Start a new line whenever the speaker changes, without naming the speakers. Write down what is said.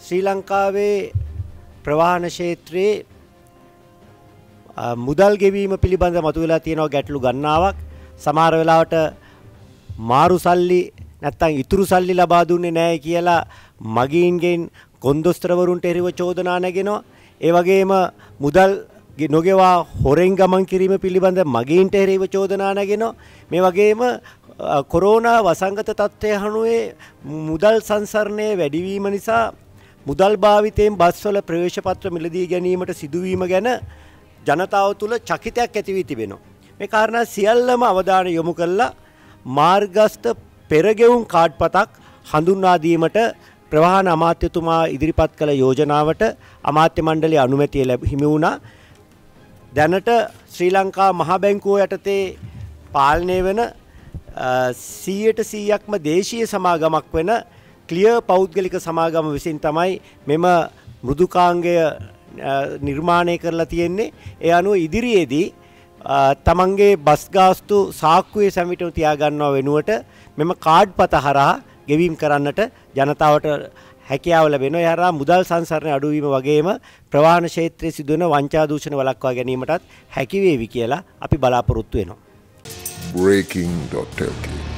ශ්‍රී ලංකාවේ ප්‍රවාහන ක්ෂේත්‍රයේ මුදල් ගෙවීම පිළිබඳ මතුවලා තියෙනවා ගැටලු ගණනාවක්. සමහර වෙලාවට මාරු සල්ලි නැත්තම් ඉතුරු සල්ලි ලබා දුන්නේ නැහැ කියලා මගීන්ගෙන් කොන්දොස්තරවරුන්ට එරෙහිව චෝදනා නැගෙනවා. ඒ වගේම මුදල් නොගෙවා හොරෙන් ගමන් කිරීම පිළිබඳ මගීන්ට එරෙහිව චෝදනා නැගෙනවා. මේ වගේම කොරෝනා වසංගත තත්ත්වය හනුවේ මුදල් සංසරණයේ වැඩිවීම නිසා මුදල් භාවිතයෙන් බස්වල ප්‍රවේශපත්‍ර මිලදී ගැනීමට සිදුවීම ගැන ජනතාව තුළ චකිතයක් ඇති වී තිබෙනවා. මේ කාරණා සියල්ලම අවධානය යොමු කළා මාර්ගස්ත පෙරගෙවුම් කාඩ් පතක් හඳුන්වා දීමට ප්‍රවාහන අමාත්‍යතුමා ඉදිරිපත් කළ යෝජනාවට අමාත්‍ය මණ්ඩලයේ අනුමැතිය හිමි වුණා. දැනට ශ්‍රී ලංකා මහ බැංකුව යටතේ පාලනය වෙන 100%ක්ම දේශීය සමාගමක් වෙන ක්ලියර් පෞද්ගලික සමාගම විසින් තමයි මෙම මෘදුකාංගය නිර්මාණය කරලා තියෙන්නේ. ඒ අනුව ඉදිරියේදී තමන්ගේ බස් ගාස්තු සාක්කුවේ සැමිටව තියාගන්නව වෙනුවට මෙම කාඩ් පත හරහා ගෙවීම් කරන්නට ජනතාවට හැකියාව ලැබෙනවා. ඒ හරහා මුදල් සංසරණ අඩුවීම වගේම ප්‍රවාහන ක්ෂේත්‍රයේ සිදුවන වංචා දූෂණ වළක්වා ගැනීමටත් හැකි වේවි කියලා අපි බලාපොරොත්තු වෙනවා.
breaking.lk